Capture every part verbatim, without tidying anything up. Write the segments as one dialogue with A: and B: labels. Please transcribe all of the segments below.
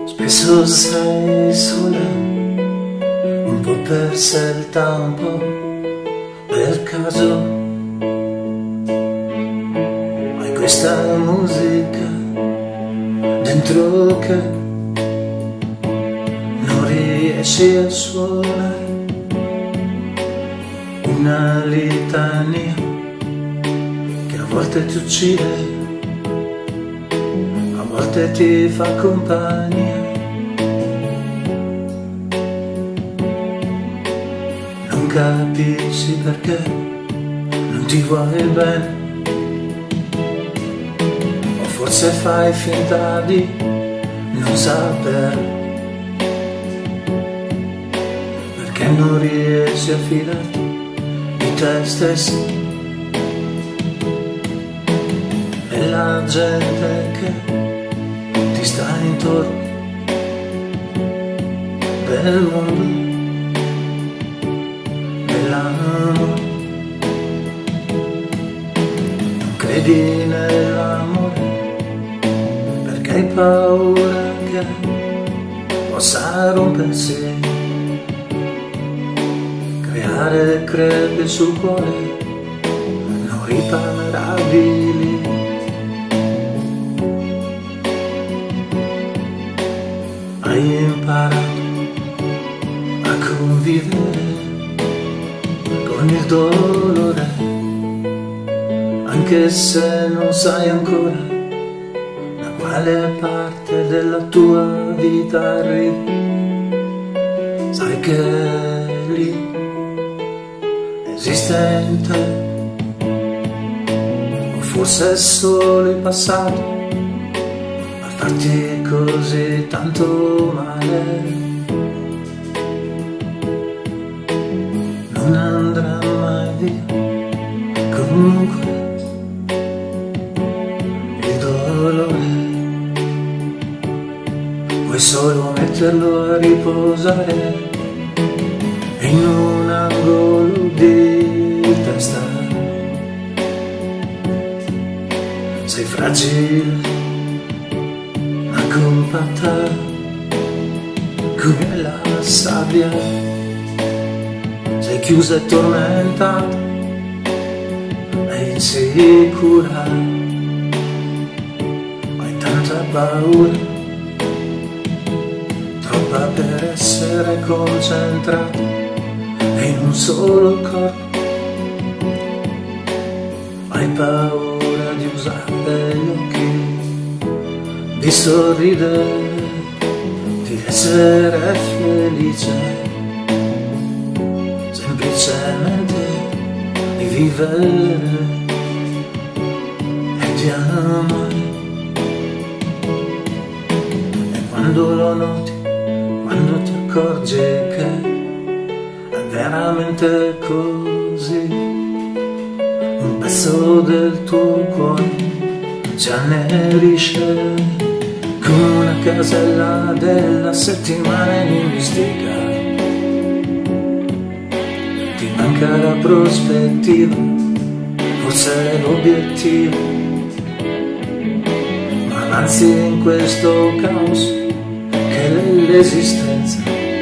A: Spesso sei sola, un po' per scelta, un po' per caso. Hai questa musica dentro che non riesci a suonare, una litania che a volte ti uccide, a volte ti fa compagnia. Non capisci perché non ti vuoi bene, o forse fai finta di non sapere, perché non riesci a fidarti di te stesso e la gente che ti sta intorno, del mondo, dell'amore. Non credi nell'amore perché hai paura che possa rompersi, creare crepe sul cuore non riparabili. Hai imparato a convivere con il dolore, anche se non sai ancora da quale parte della tua vita arrivi. Sai che lì esiste in te, o forse è solo il passato a farti così tanto male. Non andrà mai via comunque il dolore, vuoi solo metterlo a riposare in un angolo di testa. Sei fragile ma compatta come la sabbia, sei chiusa e tormentata e insicura, hai tanta paura, troppa per essere concentrata in un solo corpo. Hai paura di usare gli occhi, di sorridere, di essere felice, semplicemente di vivere e di amare. E quando lo noti, quando ti accorgi che è veramente così, un pezzo del tuo cuore si annerisce come una casella della settimana enigmistica. Ti manca la prospettiva, forse è l'obiettivo, ma avanzi in questo caos che è l'esistenza.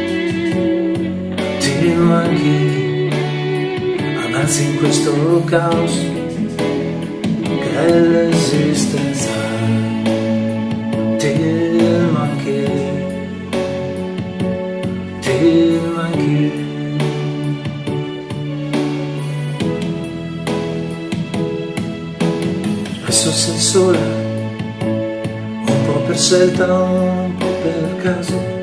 A: Ti manchi, avanzi in questo caos che è l'esistenza. Ti manchi, ti manchi. Spesso sei sola, un po' per scelta, un po' per caso.